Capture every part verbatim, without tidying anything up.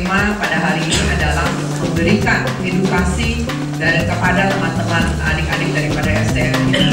tema pada hari ini adalah memberikan edukasi dari kepada teman-teman adik-adik daripada S D N kita.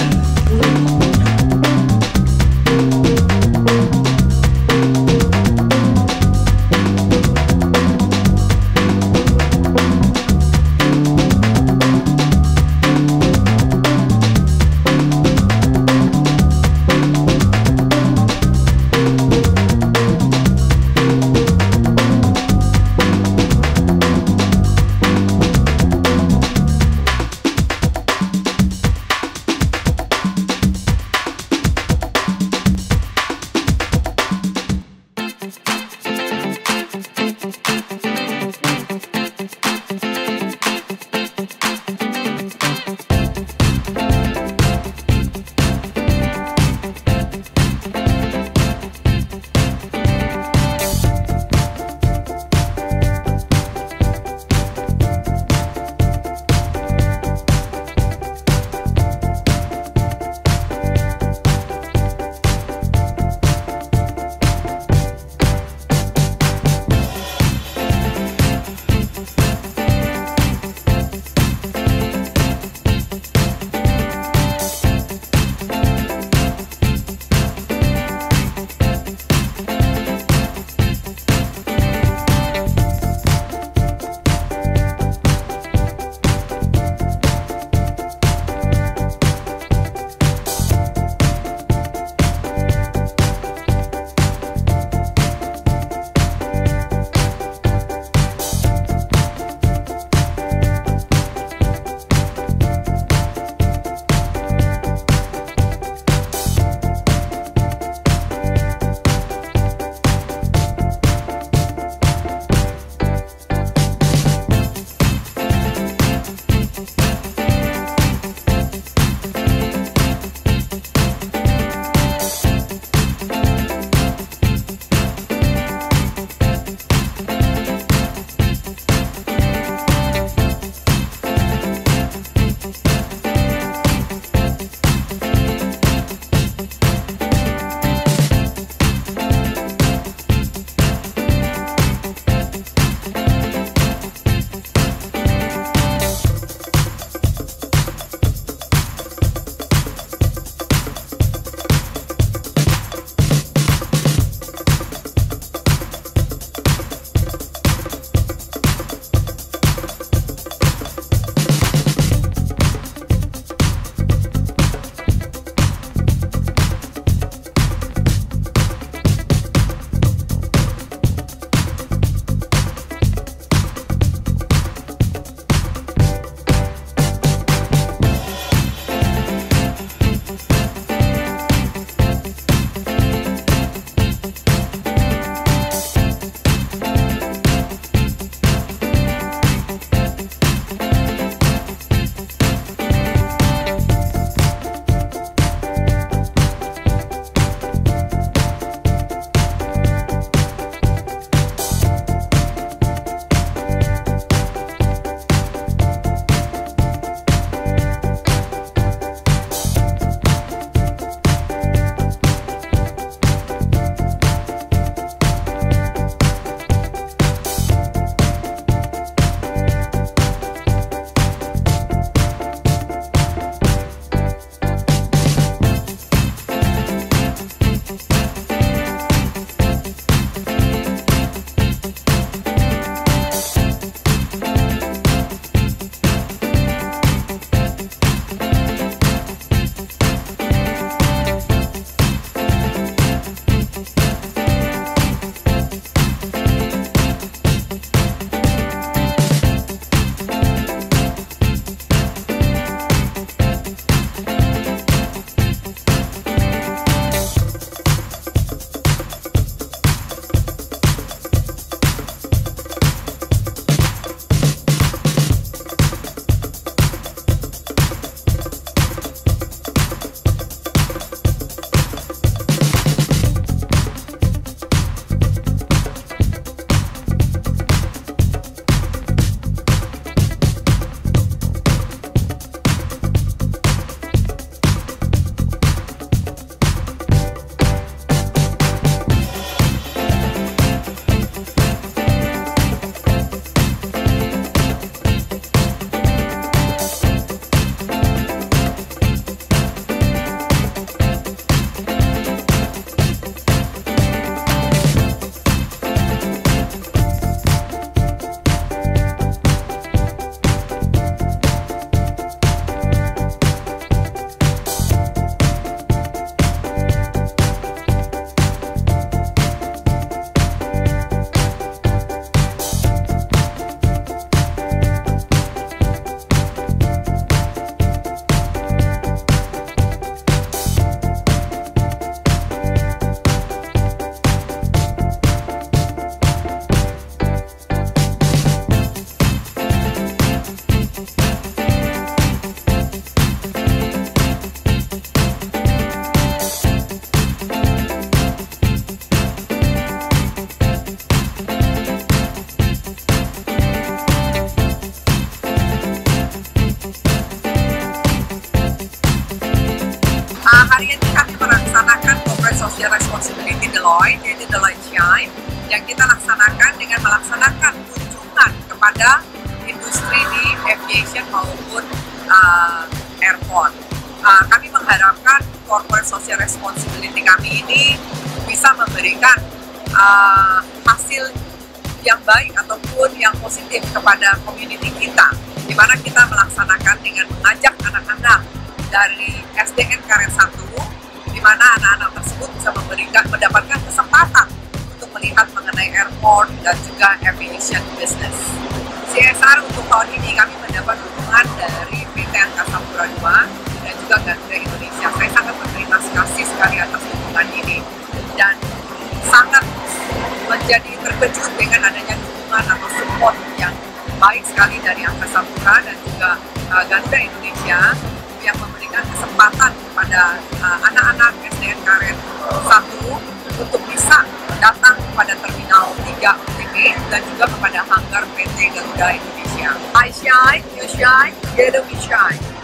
Deloitte SHINES yang kita laksanakan dengan melaksanakan kunjungan kepada industri di aviation maupun uh, airport. Uh, kami mengharapkan corporate social responsibility kami ini bisa memberikan uh, hasil yang baik ataupun yang positif kepada community kita, di mana kita melaksanakan dengan mengajak anak-anak dari S D N Karet satu, di mana anak-anak tersebut bisa memberikan mendapatkan kesempatan untuk melihat mengenai airport dan juga aviation business. C S R untuk tahun ini kami mendapat dukungan dari P T Angkasa Pura dua dan juga Garuda Indonesia. Saya sangat berterima kasih sekali atas dukungan ini dan sangat menjadi terkejut dengan adanya dukungan atau support yang baik sekali dari Angkasa Pura dan juga uh, Garuda Indonesia yang memberikan kesempatan kepada anak-anak uh, S D N Karet satu untuk bisa datang kepada Terminal tiga O T P dan juga kepada hanggar P T Garuda Indonesia. I shine, you shine, together we shine.